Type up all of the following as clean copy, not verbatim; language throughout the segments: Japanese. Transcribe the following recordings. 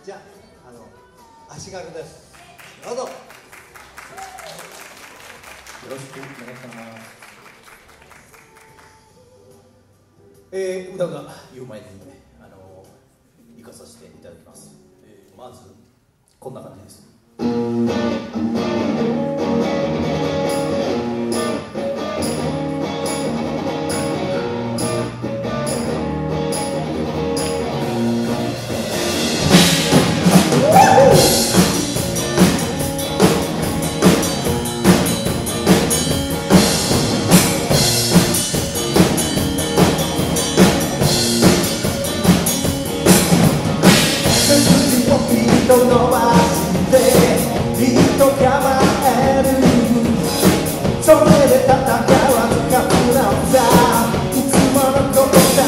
じゃあ足軽です。どうぞ。よろしくお願いします。歌が言う前に行かさせていただきます。まずこんな感じです。伸ばしてビート構えるそれで戦わず勝つのさいつものことだ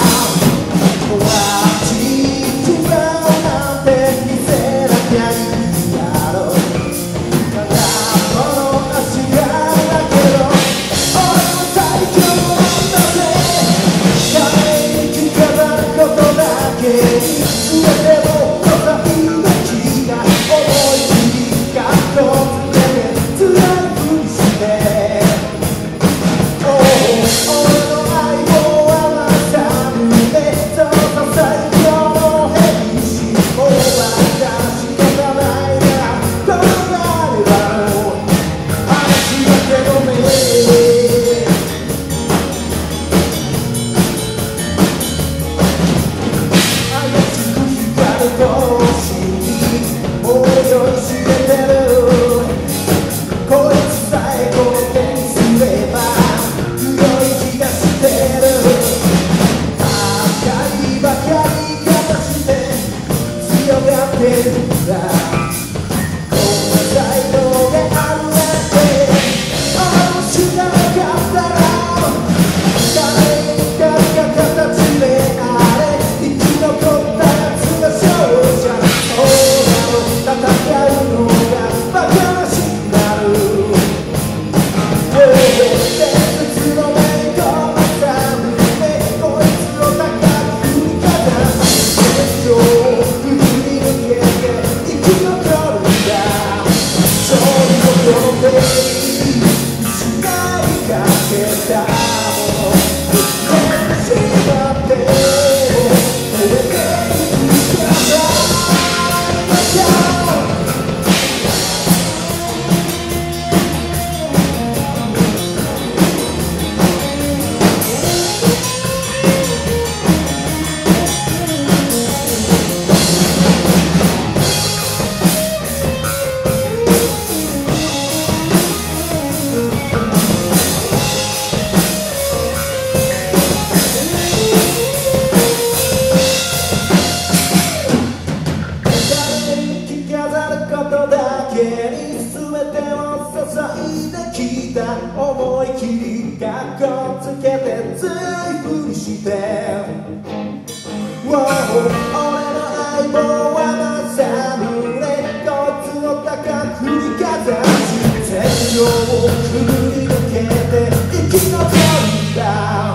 わち違うなんて見せなきゃいいだろうただこの足がだけど俺の最強だぜ彼に着飾ることだけに全ても思い切りかっこつけてついふりして俺の相棒はまさむねこいつを高く振りかざし天井をくぐり抜けて生き残るんだ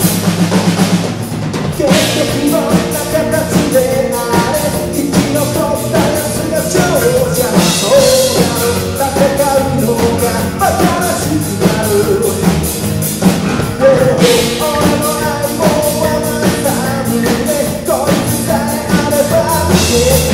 結局どんな形であれ生き残ったやつが勝者そうなの戦うのが新しくなる俺の相棒はまた胸こいつさえあれば